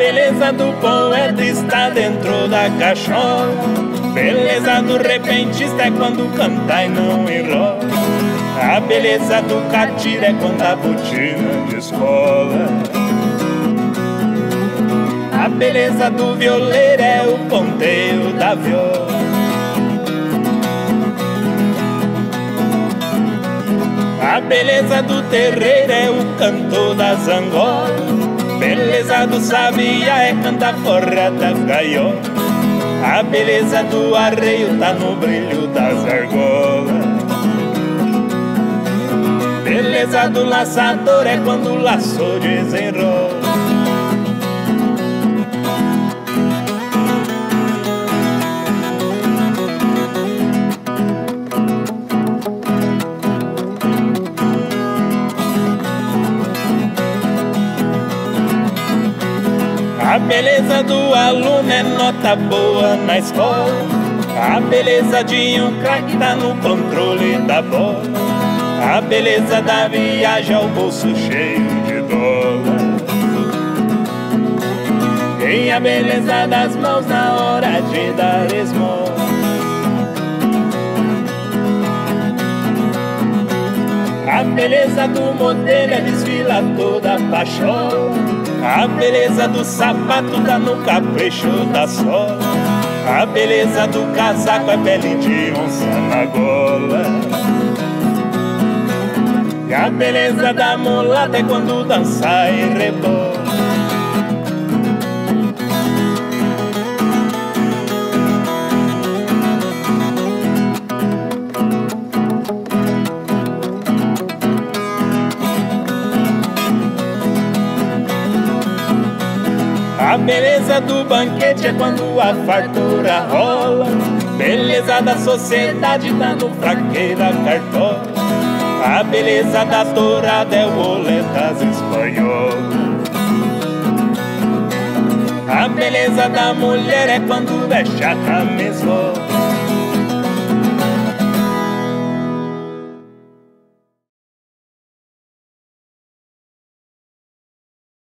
beleza do poeta está dentro da cachola. Beleza do repentista é quando canta e não enrola. A beleza do catira é quando a botina descola. A beleza do violeiro é o ponteio da viola. A beleza do terreiro é o canto das angolas. Beleza do sabiá é cantar fora da gaiola. A beleza do arreio tá no brilho das argolas. Beleza do laçador é quando o laço desenrola. A beleza do aluno é nota boa na escola. A beleza de um craque tá no controle da bola. A beleza da viagem é o bolso cheio de dólar. E a beleza das mãos na hora de dar esmola. A beleza do modelo é desfila toda a pachola. A beleza do sapato tá no capricho da sola. A beleza do casaco é pele de onça na gola. E a beleza da mulata é quando dança e rebola. A beleza do banquete é quando a fartura rola. Beleza da sociedade tá no fraqueira cartola. A beleza da tourada é o olé das espanholas. A beleza da mulher é quando veste a camisola.